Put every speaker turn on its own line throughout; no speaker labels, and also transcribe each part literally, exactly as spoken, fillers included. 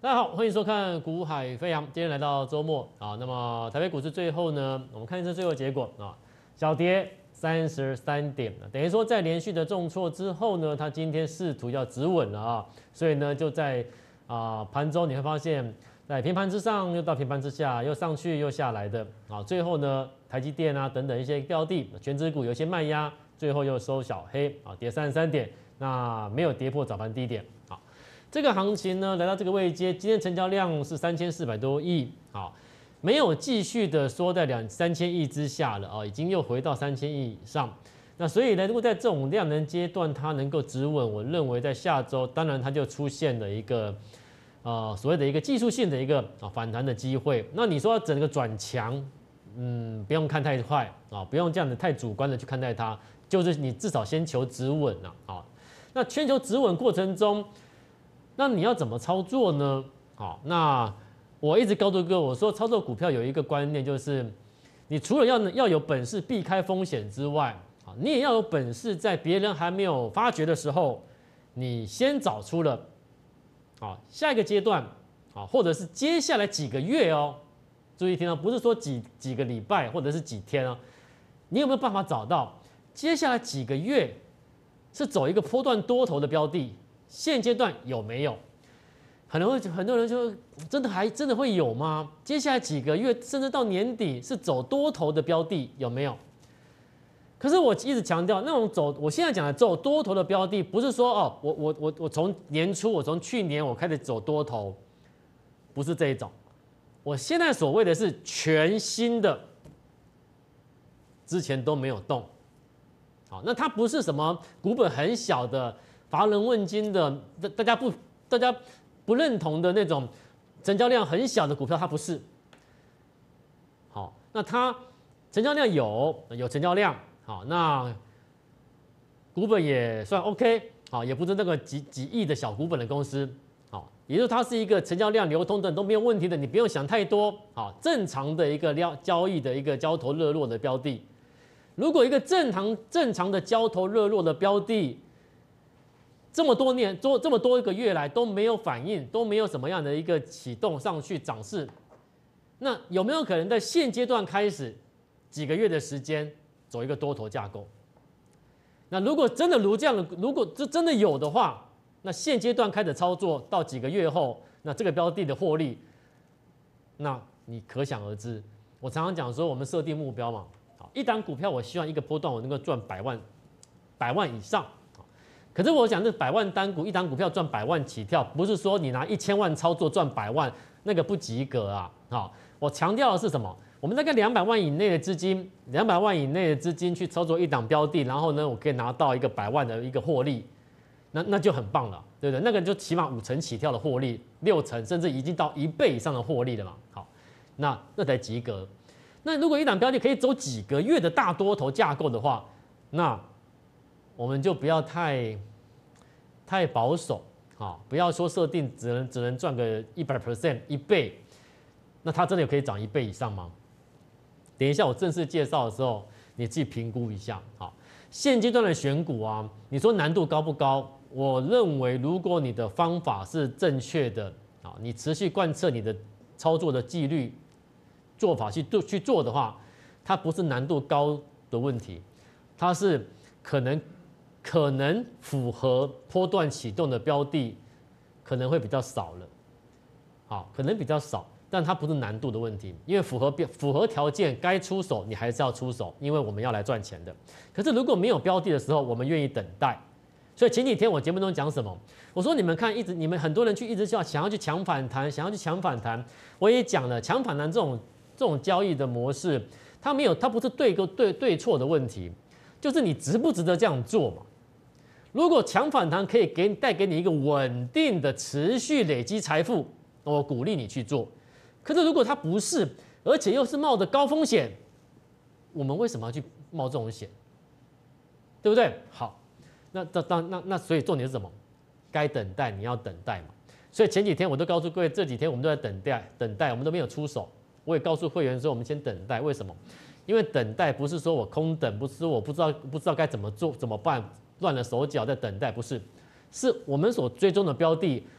大家好，欢迎收看《股海飞扬》。今天来到周末啊，那么台北股市最后呢，我们看一次最后结果啊，小跌三十三点，等于说在连续的重挫之后呢，它今天试图要止稳了啊，所以呢就在啊盘中你会发现，在平盘之上又到平盘之下，又上去又下来的啊，最后呢台积电啊等等一些标的全指股有一些卖压，最后又收小黑啊，跌三十三点，那没有跌破早盘低点啊。这个行情呢，来到这个位阶，今天成交量是三千四百多亿，好，没有继续的缩在两三千亿之下了啊，已经又回到三千亿以上。那所以呢，如果在这种量能阶段它能够止稳，我认为在下周，当然它就出现了一个呃所谓的一个技术性的一个啊反弹的机会。那你说整个转强，嗯，不用看太快啊，不用这样的太主观的去看待它，就是你至少先求止稳啊，啊，那全球止稳过程中。那你要怎么操作呢？好，那我一直告诉各位，我说操作股票有一个观念，就是你除了要要有本事避开风险之外，啊，你也要有本事在别人还没有发觉的时候，你先找出了，啊，下一个阶段，啊，或者是接下来几个月哦，注意听到，不是说几几个礼拜或者是几天哦，你有没有办法找到接下来几个月是走一个波段多头的标的？现阶段有没有？可能会很多人就真的还真的会有吗？接下来几个月甚至到年底是走多头的标的有没有？可是我一直强调，那种走我现在讲的走多头的标的，不是说哦，我我我我从年初我从去年我开始走多头，不是这一种。我现在所谓的是全新的，之前都没有动。好，那它不是什么股本很小的。乏人问津的，大大家不大家不认同的那种成交量很小的股票，它不是。好，那它成交量有有成交量，好，那股本也算 OK， 好，也不是那个几几亿的小股本的公司，好，也就是它是一个成交量流通等都没有问题的，你不用想太多，好，正常的一个交交易的一个交投热络的标的。如果一个正常正常的交投热络的标的，这么多年，多这么多一个月来都没有反应，都没有什么样的一个启动上去涨势，那有没有可能在现阶段开始几个月的时间走一个多头架构？那如果真的如这样的，如果这真的有的话，那现阶段开始操作到几个月后，那这个标的的获利，那你可想而知。我常常讲说，我们设定目标嘛，好，一档股票我希望一个波段我能够赚百万，百万以上。可是我讲这百万单股，一档股票赚百万起跳，不是说你拿一千万操作赚百万，那个不及格啊！好，我强调的是什么？我们大概两百万以内的资金，两百万以内的资金去操作一档标的，然后呢，我可以拿到一个百万的一个获利，那那就很棒了，对不对？那个就起码五成起跳的获利，六成甚至已经到一倍以上的获利了嘛。好，那那才及格。那如果一档标的可以走几个月的大多头架构的话，那我们就不要太太保守啊，不要说设定只能只能赚个一百 percent 一倍，那它真的有可以涨一倍以上吗？等一下我正式介绍的时候，你自己评估一下。好，现阶段的选股啊，你说难度高不高？我认为如果你的方法是正确的啊，你持续贯彻你的操作的纪律做法去做去做的话，它不是难度高的问题，它是可能。可能符合波段启动的标的可能会比较少了，好，可能比较少，但它不是难度的问题，因为符合符合条件该出手你还是要出手，因为我们要来赚钱的。可是如果没有标的的时候，我们愿意等待。所以前几天我节目中讲什么？我说你们看，一直你们很多人去一直叫想要去抢反弹，想要去抢反弹，我也讲了，抢反弹这种这种交易的模式，它没有，它不是对个对对错的问题，就是你值不值得这样做嘛。如果强反弹可以给带给你一个稳定的持续累积财富，我鼓励你去做。可是如果它不是，而且又是冒着高风险，我们为什么要去冒这种险？对不对？好，那那那那那所以重点是什么？该等待你要等待嘛。所以前几天我都告诉各位，这几天我们都在等待，等待我们都没有出手。我也告诉会员说，我们先等待。为什么？因为等待不是说我空等，不是说我不知道不知道该怎么做怎么办。乱了手脚在等待，不是，是我们所追踪的标的，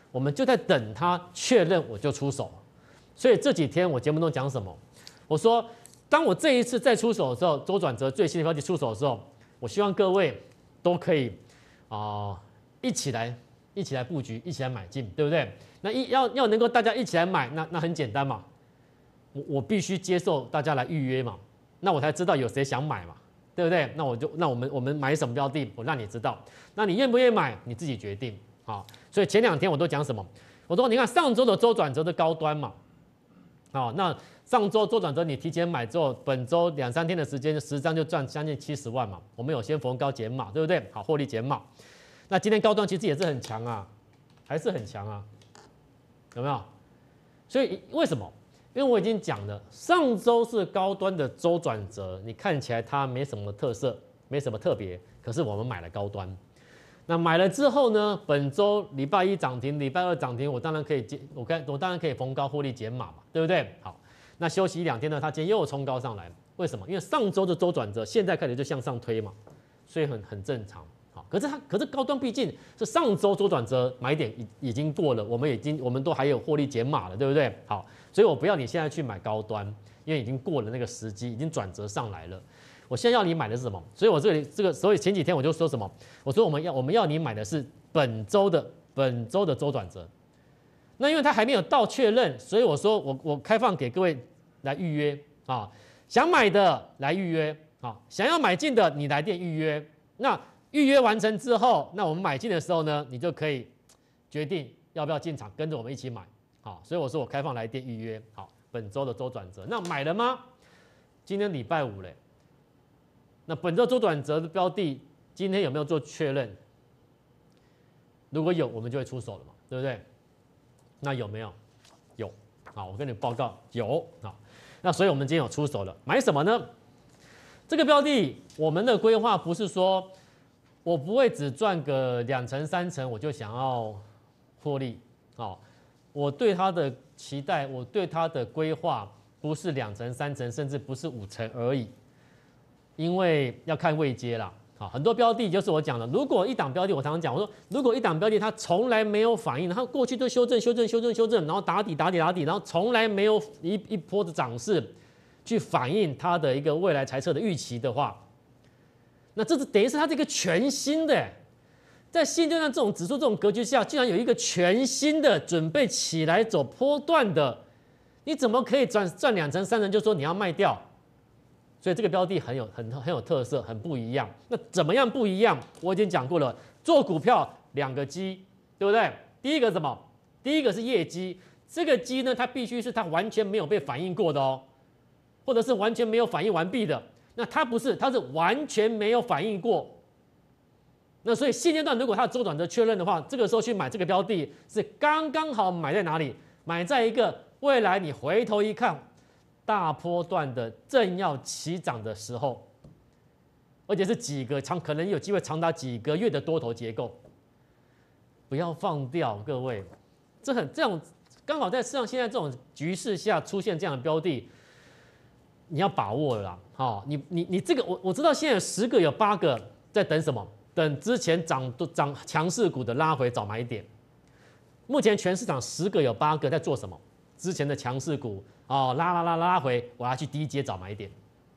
我们就在等它确认，我就出手。所以这几天我节目中讲什么？我说，当我这一次再出手的时候，周转折最新的标的出手的时候，我希望各位都可以啊、呃、一起来一起来布局，一起来买进，对不对？那一要要能够大家一起来买，那那很简单嘛，我我必须接受大家来预约嘛，那我才知道有谁想买嘛，对不对？那我就那我们我们买什么标的，我让你知道，那你愿不愿意买，你自己决定啊。所以前两天我都讲什么？我说你看上周的周转折的高端嘛，啊，那上周周转折你提前买之后，本周两三天的时间，十张就赚将近七十万嘛，我们有先逢高减码，对不对？好，获利减码。那今天高端其实也是很强啊，还是很强啊，有没有？所以为什么？因为我已经讲了，上周是高端的周转折，你看起来它没什么特色，没什么特别，可是我们买了高端。那买了之后呢？本周礼拜一涨停，礼拜二涨停，我当然可以接，我看我当然可以逢高获利减码嘛，对不对？好，那休息一两天呢，它今天又冲高上来，为什么？因为上周的周转折，现在开始就向上推嘛，所以很很正常。好，可是它可是高端毕竟是上周周转折买点已已经过了，我们已经我们都还有获利减码了，对不对？好，所以我不要你现在去买高端，因为已经过了那个时机，已经转折上来了。我现在要你买的是什么？所以我这里这个，所以前几天我就说什么？我说我们要我们要你买的是本周的本周的周转折。那因为它还没有到确认，所以我说我我开放给各位来预约啊，想买的来预约啊，想要买进的你来电预约。那预约完成之后，那我们买进的时候呢，你就可以决定要不要进场，跟着我们一起买。好，所以我说我开放来电预约。好，本周的周转折，那买了吗？今天礼拜五嘞。那本周周转折的标的，今天有没有做确认？如果有，我们就会出手了嘛，对不对？那有没有？有，好，我跟你报告有啊。那所以我们今天有出手了，买什么呢？这个标的，我们的规划不是说我不会只赚个两成三成，我就想要获利啊。我对它的期待，我对它的规划不是两成三成，甚至不是五成而已。因为要看位阶啦，好，很多标的就是我讲的，如果一档标的，我常常讲，我说如果一档标的它从来没有反应，它过去都修正、修正、修正、修正，然后打底、打底、打底，然后从来没有一一波的涨势去反映它的一个未来财测的预期的话，那这是等于是它这个全新的，在现阶段这种指数这种格局下，竟然有一个全新的准备起来走波段的，你怎么可以赚赚两成、三成就说你要卖掉？所以这个标的很有很很有特色，很不一样。那怎么样不一样？我已经讲过了，做股票两个基，对不对？第一个什么？第一个是业绩，这个基呢，它必须是它完全没有被反应过的哦，或者是完全没有反应完毕的。那它不是，它是完全没有反应过。那所以现阶段如果它的周转折确认的话，这个时候去买这个标的是刚刚好买在哪里？买在一个未来你回头一看。大波段的正要起涨的时候，而且是几个长，可能有机会长达几个月的多头结构，不要放掉，各位，这很这种刚好在市场现在这种局势下出现这样的标的，你要把握了啦，好，你你你这个我我知道现在有十个有八个在等什么？等之前涨涨强势股的拉回找买点，目前全市场十个有八个在做什么？之前的强势股哦，拉拉拉拉回，我要去低阶找买点。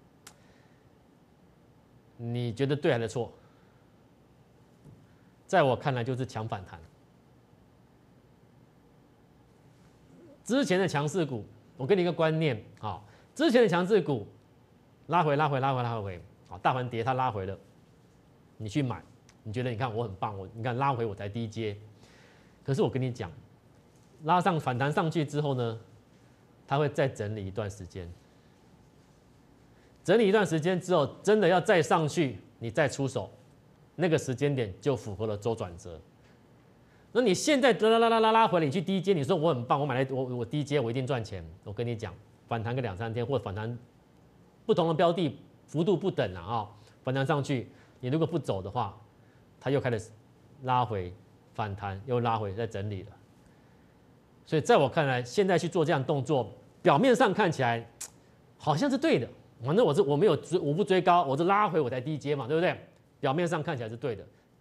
你觉得对还是错？在我看来就是强反弹。之前的强势股，我给你一个观念啊、哦，之前的强势股拉回拉回拉回拉回，好，大盘跌它拉回了，你去买，你觉得你看我很棒，我你看拉回我才低阶，可是我跟你讲。拉上反弹上去之后呢，它会再整理一段时间。整理一段时间之后，真的要再上去，你再出手，那个时间点就符合了周转折。那你现在拉拉拉拉拉拉回来，你去低阶，你说我很棒，我买来我我低阶我一定赚钱。我跟你讲，反弹个两三天，或者反弹不同的标的幅度不等啊啊、哦，反弹上去，你如果不走的话，它又开始拉回反弹，又拉回再整理了。所以在我看来，现在去做这样动作，表面上看起来好像是对的。反正我是我没有追，我不追高，我是拉回我才低阶嘛，对不对？表面上看起来是对的，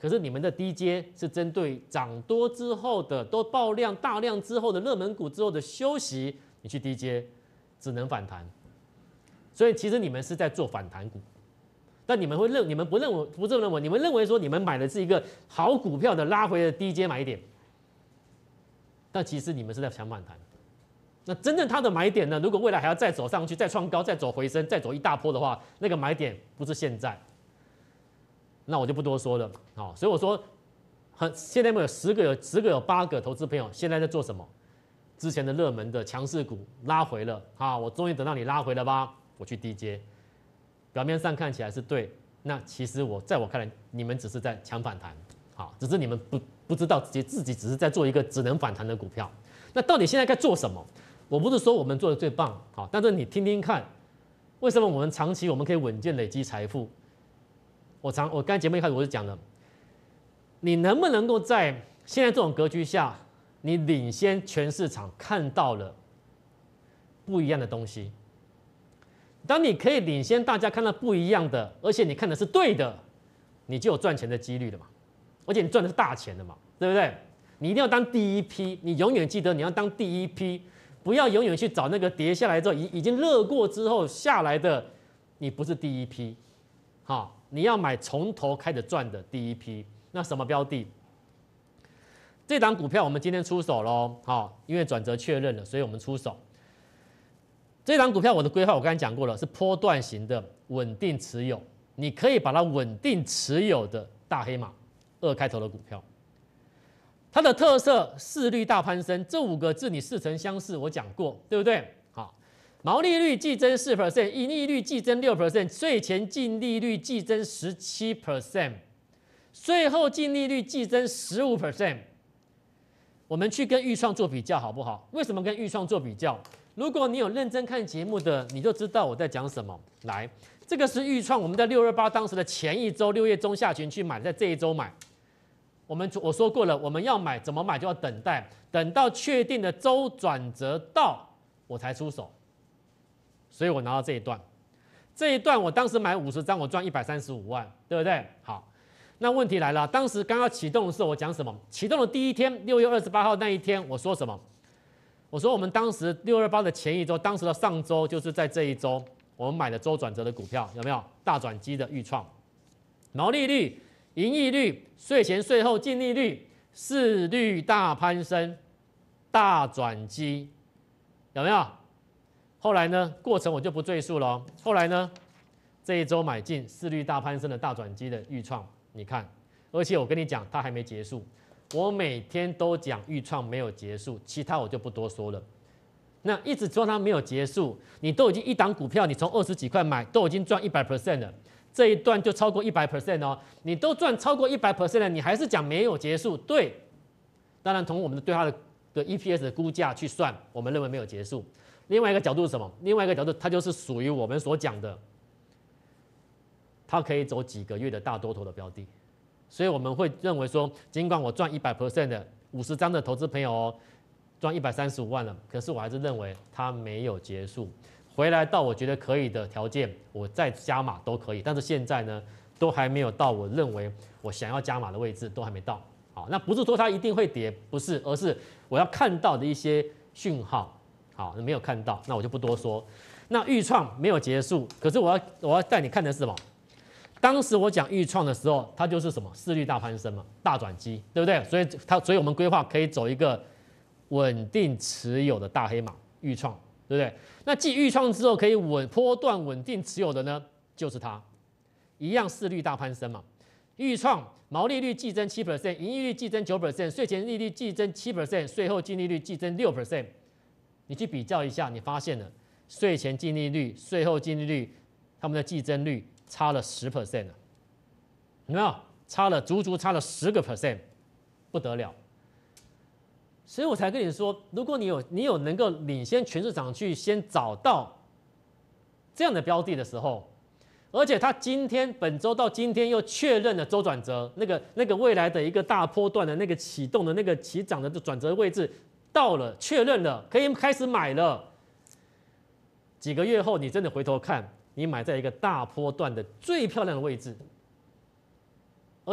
可是你们的低阶是针对涨多之后的都爆量大量之后的热门股之后的休息，你去低阶只能反弹。所以其实你们是在做反弹股，但你们会认你们不认为不这么认为，你们认为说你们买的是一个好股票的拉回的低阶买点，但其实你们是在抢反弹。那真正它的买点呢？如果未来还要再走上去、再创高、再走回升、再走一大波的话，那个买点不是现在，那我就不多说了。好，所以我说，很现在有十个有十个有八个投资朋友现在在做什么？之前的热门的强势股拉回了，啊，我终于等到你拉回了吧？我去低接，表面上看起来是对，那其实我在我看来，你们只是在抢反弹，好，只是你们不不知道自己自己只是在做一个只能反弹的股票。那到底现在该做什么？我不是说我们做的最棒，好，但是你听听看，为什么我们长期我们可以稳健累积财富？我常我刚才节目一开始我就讲了，你能不能够在现在这种格局下，你领先全市场看到了不一样的东西？当你可以领先大家看到不一样的，而且你看的是对的，你就有赚钱的几率了嘛，而且你赚的是大钱的嘛，对不对？你一定要当第一批，你永远记得你要当第一批。不要永远去找那个跌下来之后已已经热过之后下来的，你不是第一批，好，你要买从头开始赚的第一批。那什么标的？这档股票我们今天出手喽，好，因为转折确认了，所以我们出手。这档股票我的规划我刚才讲过了，是波段型的稳定持有，你可以把它稳定持有的大黑马，二开头的股票。它的特色市率大攀升，这五个字你似曾相识，我讲过，对不对？好，毛利率季增四 percent， 盈利率季增六 percent， 税前净利率季增十七 percent， 税后净利率季增十五 percent。我们去跟预创做比较好不好？为什么跟预创做比较？如果你有认真看节目的，你就知道我在讲什么。来，这个是预创，我们在六二八当时的前一周，六月中下旬去买，在这一周买。我们我说过了，我们要买怎么买就要等待，等到确定的周转折到，我才出手。所以我拿到这一段，这一段我当时买五十张，我赚一百三十五万，对不对？好，那问题来了，当时刚刚启动的时候，我讲什么？启动的第一天，六月二十八号那一天，我说什么？我说我们当时六二八的前一周，当时的上周就是在这一周，我们买的周转折的股票有没有？大转机的预创，毛利率。盈利率、税前税后净利率、市率大攀升、大转机，有没有？后来呢？过程我就不赘述了。后来呢？这一周买进市率大攀升的大转机的预创，你看，而且我跟你讲，它还没结束。我每天都讲预创没有结束，其他我就不多说了。那一直说它没有结束，你都已经一档股票，你从二十几块买，都已经赚一百 percent 了。这一段就超过一百 percent 哦，你都赚超过一百 percent 了，你还是讲没有结束？对，当然从我们的对它的的 E P S 的估价去算，我们认为没有结束。另外一个角度是什么？另外一个角度，它就是属于我们所讲的，它可以走几个月的大多头的标的，所以我们会认为说，尽管我赚一百 percent 的五十张的投资朋友哦，赚一百三十五万了，可是我还是认为它没有结束。回来到我觉得可以的条件，我再加码都可以。但是现在呢，都还没有到我认为我想要加码的位置，都还没到。好，那不是说它一定会跌，不是，而是我要看到的一些讯号。好，没有看到，那我就不多说。那预创没有结束，可是我要我要带你看的是什么？当时我讲预创的时候，它就是什么市率大攀升嘛，大转机，对不对？所以它，所以我们规划可以走一个稳定持有的大黑马预创。对不对？那继预创之后可以稳波段稳定持有的呢，就是它，一样市率大攀升嘛。预创毛利率季增七 percent， 盈利率季增九 percent， 税前利率季增七 percent， 税后净利率季增六 percent。你去比较一下，你发现了税前净利率、税后净利率，它们的季增率差了十 percent 了，有没有？差了足足差了十个 percent， 不得了。所以我才跟你说，如果你有你有能够领先全市场去先找到这样的标的的时候，而且它今天本周到今天又确认了周转折，那个那个未来的一个大波段的那个启动的那个起涨的转折位置到了，确认了，可以开始买了。几个月后，你真的回头看，你买在一个大波段的最漂亮的位置，而且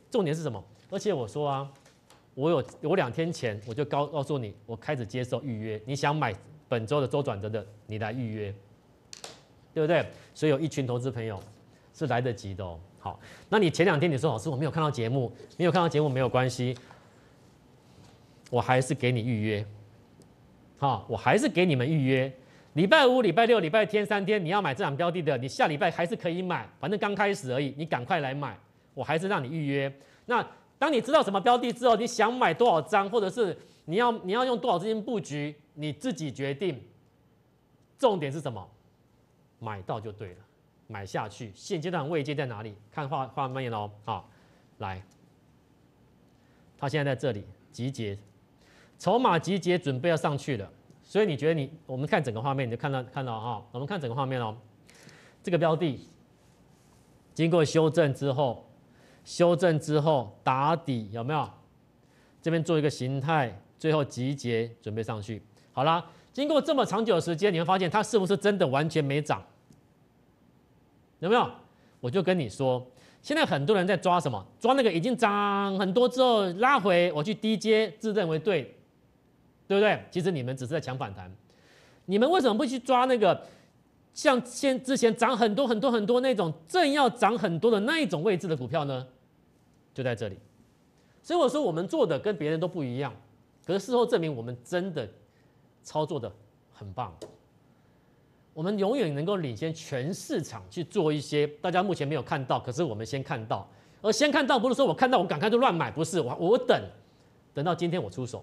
重点是什么？而且我说啊，我有我两天前我就告告诉你，我开始接受预约，你想买本周的周转折的，你来预约，对不对？所以有一群投资朋友是来得及的哦。好，那你前两天你说老师我没有看到节目，没有看到节目没有关系，我还是给你预约，好，我还是给你们预约。礼拜五、礼拜六、礼拜天三天，你要买这档标的的，你下礼拜还是可以买，反正刚开始而已，你赶快来买，我还是让你预约。那当你知道什么标的之后，你想买多少张，或者是你要你要用多少资金布局，你自己决定。重点是什么？买到就对了，买下去。现阶段位阶在哪里？看画画面哦，好，来，它现在在这里集结，筹码集结，准备要上去了。所以你觉得你，我们看整个画面，你就看到看到哈，我们看整个画面哦，这个标的经过修正之后，修正之后打底有没有？这边做一个形态，最后集结准备上去。好啦，经过这么长久的时间，你会发现它是不是真的完全没涨？有没有？我就跟你说，现在很多人在抓什么？抓那个已经涨很多之后拉回，我去低接，自认为对。对不对？其实你们只是在抢反弹，你们为什么不去抓那个像现之前涨很多很多很多那种正要涨很多的那一种位置的股票呢？就在这里。所以我说我们做的跟别人都不一样，可是事后证明我们真的操作的很棒，我们永远能够领先全市场去做一些大家目前没有看到，可是我们先看到，而先看到不是说我看到我赶快就乱买，不是我我等等到今天我出手。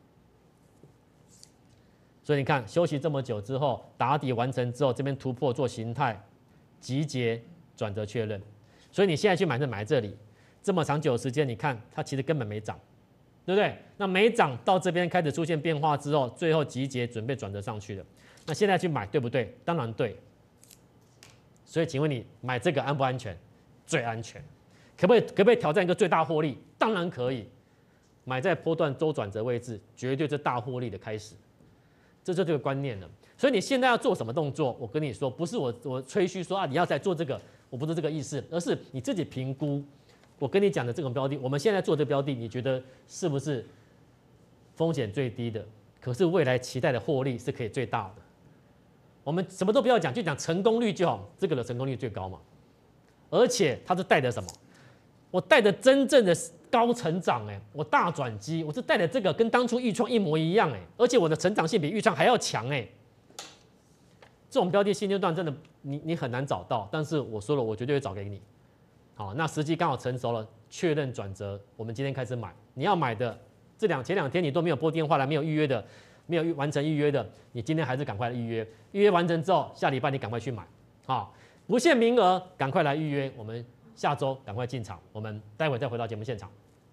所以你看，休息这么久之后，打底完成之后，这边突破做形态，集结转折确认。所以你现在去买是买这里，这么长久的时间，你看它其实根本没涨，对不对？那没涨到这边开始出现变化之后，最后集结准备转折上去了。那现在去买对不对？当然对。所以请问你买这个安不安全？最安全。可不可以可不可以挑战一个最大获利？当然可以。买在波段周转折位置，绝对是大获利的开始。这就是这个观念了，所以你现在要做什么动作？我跟你说，不是我我吹嘘说啊，你要再做这个，我不是这个意思，而是你自己评估。我跟你讲的这种标的，我们现在做这个标的，你觉得是不是风险最低的？可是未来期待的获利是可以最大的。我们什么都不要讲，就讲成功率就好，这个的成功率最高嘛。而且它是带着什么？我带着真正的高成长，哎，我大转机，我是带着这个跟当初预创一模一样，哎，而且我的成长性比预创还要强，哎，这种标的现阶段真的你你很难找到，但是我说了，我绝对会找给你。好，那时机刚好成熟了，确认转折，我们今天开始买。你要买的这两前两天你都没有拨电话来，没有预约的，没有完成预约的，你今天还是赶快预约。预约完成之后，下礼拜你赶快去买，好，不限名额，赶快来预约，我们下周赶快进场，我们待会再回到节目现场。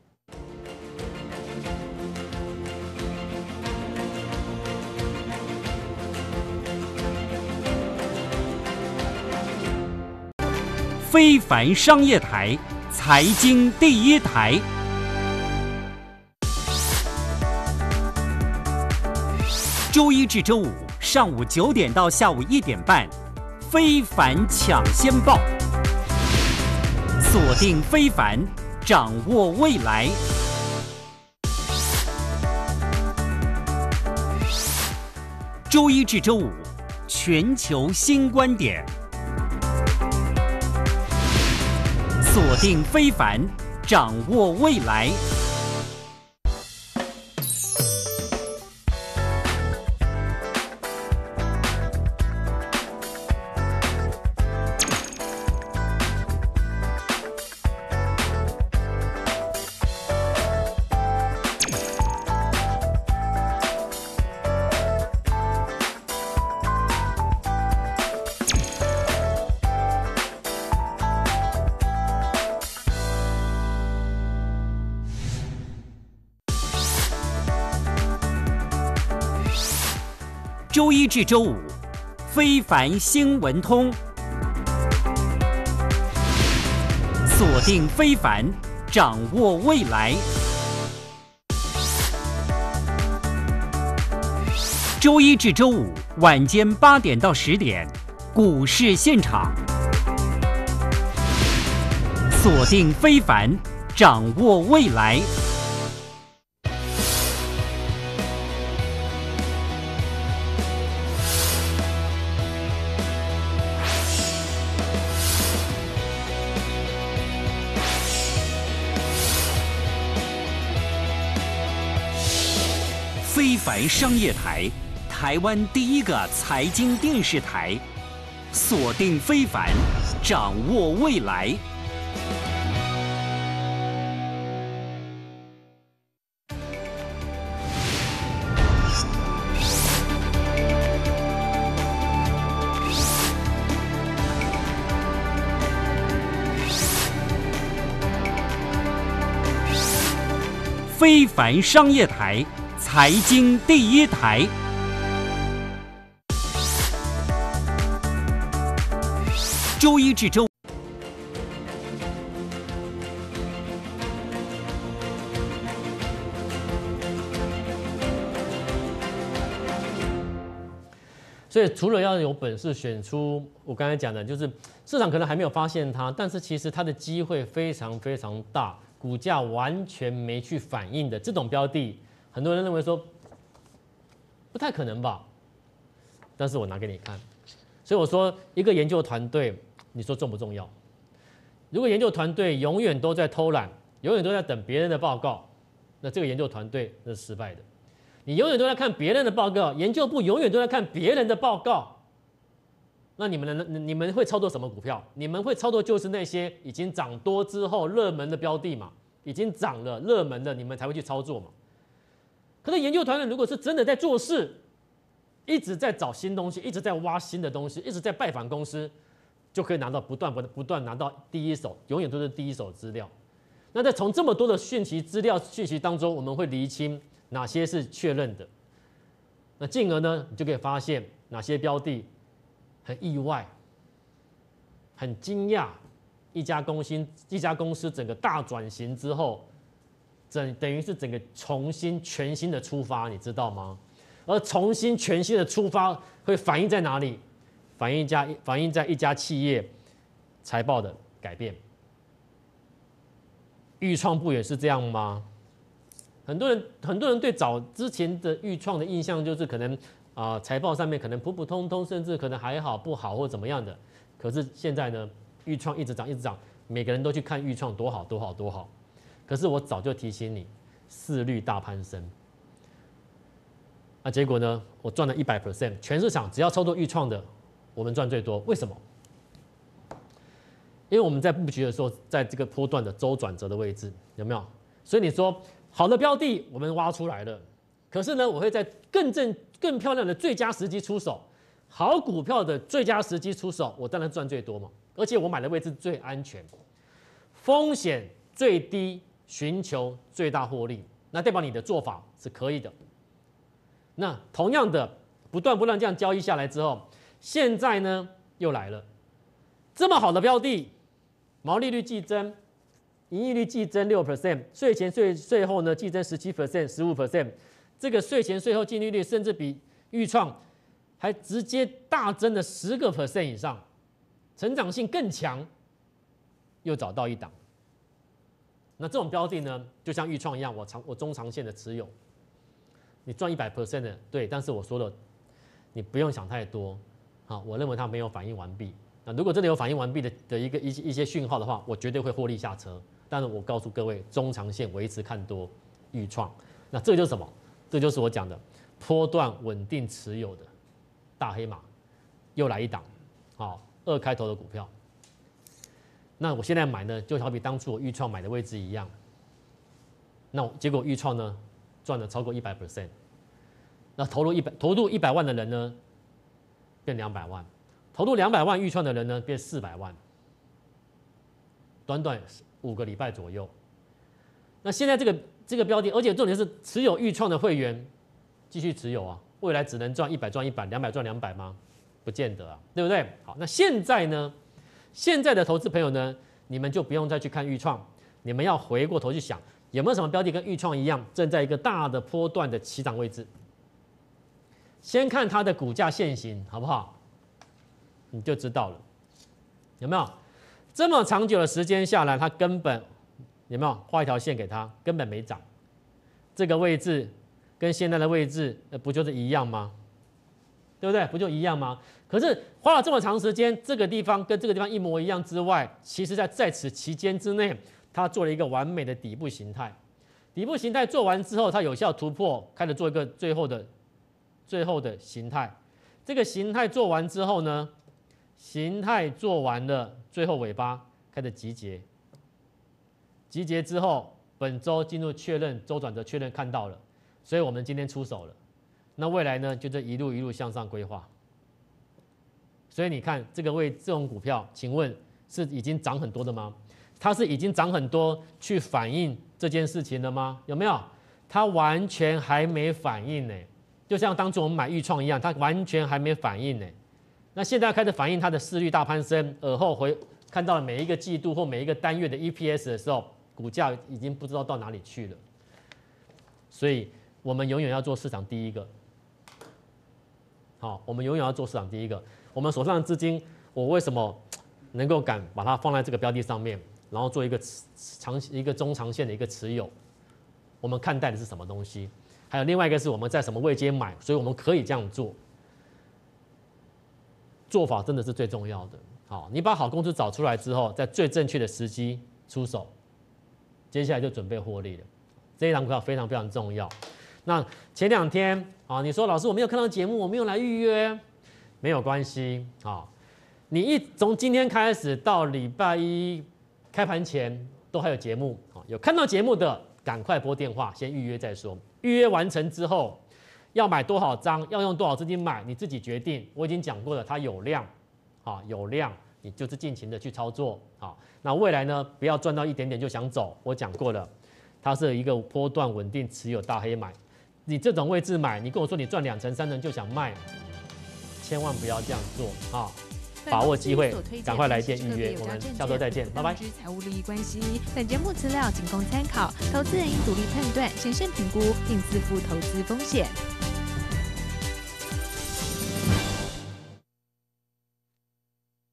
非凡商业台，财经第一台。周一至周五上午九点到下午一点半，非凡抢先报，锁定非凡，掌握未来。周一至周五，全球新观点。锁定非凡，掌握未来。周一至周五，非凡新闻通，锁定非凡，掌握未来。周一至周五晚间八点到十点，股市现场，锁定非凡， 掌握未来。非凡商业台，台湾第一个财经电视台，锁定非凡，掌握未来。非凡商业台，财经第一台。周一至周五。
所以除了要有本事选出我刚才讲的，就是市场可能还没有发现它，但是其实它的机会非常非常大。股价完全没去反应的这种标的，很多人认为说不太可能吧，但是我拿给你看，所以我说一个研究团队，你说重不重要？如果研究团队永远都在偷懒，永远都在等别人的报告，那这个研究团队是失败的。你永远都在看别人的报告，研究部永远都在看别人的报告，那你们能你们会操作什么股票？你们会操作就是那些已经涨多之后热门的标的嘛，已经涨了热门的，你们才会去操作嘛。可是研究团队如果是真的在做事，一直在找新东西，一直在挖新的东西，一直在拜访公司，就可以拿到不断不不断拿到第一手，永远都是第一手资料。那在从这么多的讯息资料讯息当中，我们会厘清哪些是确认的，那进而呢，你就可以发现哪些标的很意外、很惊讶，一家公司一家公司整个大转型之后，整等于是整个重新全新的出发，你知道吗？而重新全新的出发会反映在哪里？反映一家反映在一家企业财报的改变。裕创不也是这样吗？很多人很多人对早之前的裕创的印象就是可能啊、呃、财报上面可能普普通通，甚至可能还好不好或怎么样的。可是现在呢，裕创一直涨一直涨，每个人都去看裕创多好多好多好。可是我早就提醒你，市率大攀升。那结果呢，我赚了一百 percent， 全市场只要操作裕创的，我们赚最多。为什么？因为我们在布局的时候，在这个波段的周转折的位置，有没有？所以你说好的标的我们挖出来了，可是呢，我会在更正、更漂亮的最佳时机出手。好股票的最佳时机出手，我当然赚最多嘛。而且我买的位置最安全，风险最低，寻求最大获利。那代表你的做法是可以的。那同样的，不断不断这样交易下来之后，现在呢又来了，这么好的标的，毛利率季增。盈利率季增 百分之六， 税前税税后呢季增 百分之十七、百分之十五， 这个税前税后净利率甚至比裕创还直接大增了十个 percent 以上，成长性更强，又找到一档。那这种标的呢，就像裕创一样，我长我中长线的持有，你赚一百 percent 的，对，但是我说了，你不用想太多，好，我认为它没有反应完毕。那如果真的有反应完毕的的一个一些一些讯号的话，我绝对会获利下车。但是我告诉各位，中长线维持看多裕创，那这就是什么？这就是我讲的波段稳定持有的大黑马，又来一档，好，二开头的股票。那我现在买呢，就好比当初我裕创买的位置一样。那结果裕创呢，赚了超过一百 percent。那投入一百投入一百万的人呢，变两百万；投入两百万裕创的人呢，变四百万。短短五个礼拜左右。那现在这个这个标的，而且重点是持有裕创的会员继续持有啊，未来只能赚一百赚一百，两百赚两百吗？不见得啊，对不对？好，那现在呢？现在的投资朋友呢，你们就不用再去看裕创，你们要回过头去想，有没有什么标的跟裕创一样，正在一个大的波段的起涨位置？先看它的股价现形，好不好？你就知道了，有没有？这么长久的时间下来，它根本有没有画一条线给它？根本没涨。这个位置跟现在的位置，呃，不就是一样吗？对不对？不就一样吗？可是花了这么长时间，这个地方跟这个地方一模一样之外，其实在在此期间之内，它做了一个完美的底部形态。底部形态做完之后，它有效突破，开始做一个最后的最后的形态。这个形态做完之后呢，形态做完了，最后尾巴开始集结。集结之后，本周进入确认周转折确认看到了，所以我们今天出手了。那未来呢，就这一路一路向上规划。所以你看这个位这种股票，请问是已经涨很多的吗？它是已经涨很多去反映这件事情了吗？有没有？它完全还没反应呢，就像当初我们买裕创一样，它完全还没反应呢。那现在开始反映它的市率大攀升，而后回看到了每一个季度或每一个单月的 E P S 的时候，股价已经不知道到哪里去了。所以我们永远要做市场第一个。好，我们永远要做市场第一个。我们手上的资金，我为什么能够敢把它放在这个标的上面，然后做一个长一个中长线的一个持有？我们看待的是什么东西？还有另外一个是我们在什么位阶买，所以我们可以这样做。做法真的是最重要的。好，你把好公司找出来之后，在最正确的时机出手，接下来就准备获利了。这一档股票非常非常重要。那前两天啊，你说老师我没有看到节目，我没有来预约，没有关系啊。你一从今天开始到礼拜一开盘前都还有节目啊，有看到节目的赶快拨电话先预约再说。预约完成之后，要买多少张，要用多少资金买，你自己决定。我已经讲过了，它有量，啊有量，你就是尽情的去操作啊。那未来呢，不要赚到一点点就想走，我讲过了，它是一个波段稳定持有大黑买。你这种位置买，你跟我说你赚两成三成就想卖，千万不要这样做啊！把握机会，赶快来电预约。我们下周再见，拜拜。
财务利益关系，本节目资料仅供参考，投资人应独立判断、审慎评估，并自负投资风险。